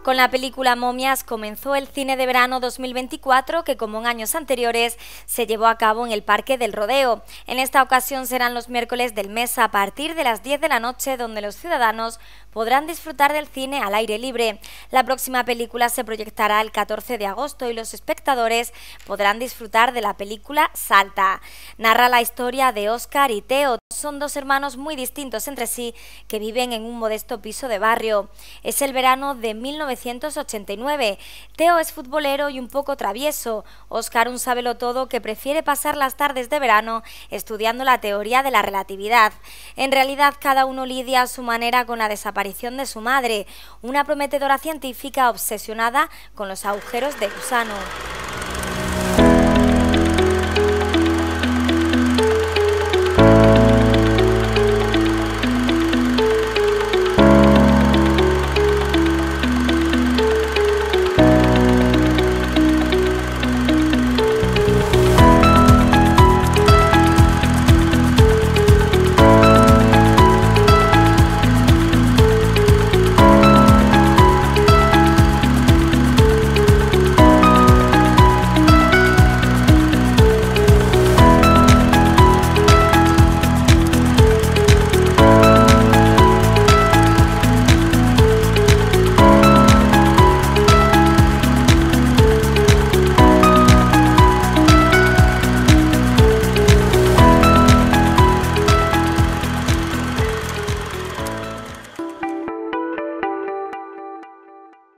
Con la película Momias comenzó el cine de verano 2024 que, como en años anteriores, se llevó a cabo en el Parque del Rodeo. En esta ocasión serán los miércoles del mes a partir de las 10 de la noche, donde los ciudadanos podrán disfrutar del cine al aire libre. La próxima película se proyectará el 14 de agosto y los espectadores podrán disfrutar de la película Salta. Narra la historia de Óscar y Teo. Son dos hermanos muy distintos entre sí que viven en un modesto piso de barrio. Es el verano de 1989. Teo es futbolero y un poco travieso. Óscar, un sabelotodo que prefiere pasar las tardes de verano estudiando la teoría de la relatividad. En realidad, cada uno lidia a su manera con la desaparición de su madre, una prometedora científica obsesionada con los agujeros de gusano.